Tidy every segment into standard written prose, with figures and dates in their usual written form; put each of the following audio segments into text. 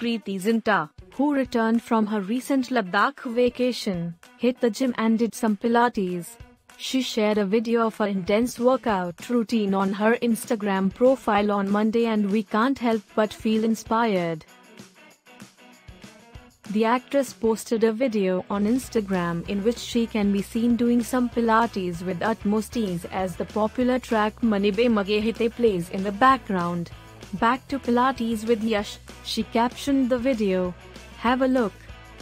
Preity Zinta, who returned from her recent Ladakh vacation, hit the gym and did some Pilates. She shared a video of her intense workout routine on her Instagram profile on Monday, and we can't help but feel inspired. The actress posted a video on Instagram in which she can be seen doing some Pilates with utmost ease as the popular track Mane Be Mage Hite plays in the background. "Back to Pilates with Yash," she captioned the video. Have a look.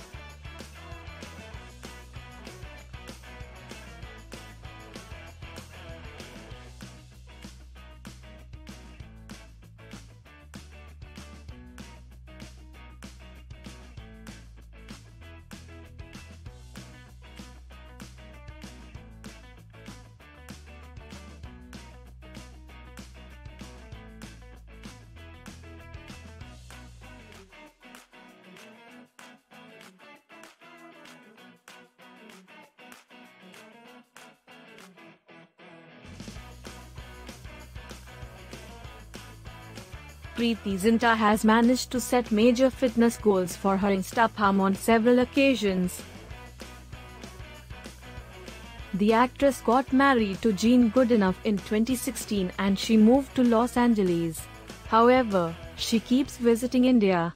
Preity Zinta has managed to set major fitness goals for her Instagram on several occasions. The actress got married to Gene Goodenough in 2016 and she moved to Los Angeles. However, she keeps visiting India.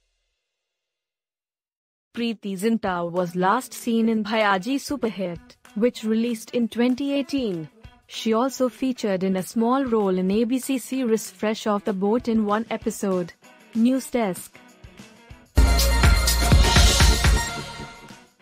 Preity Zinta was last seen in Bhayaji Superhit, which released in 2018. She also featured in a small role in ABC series Fresh Off the Boat in one episode. News Desk.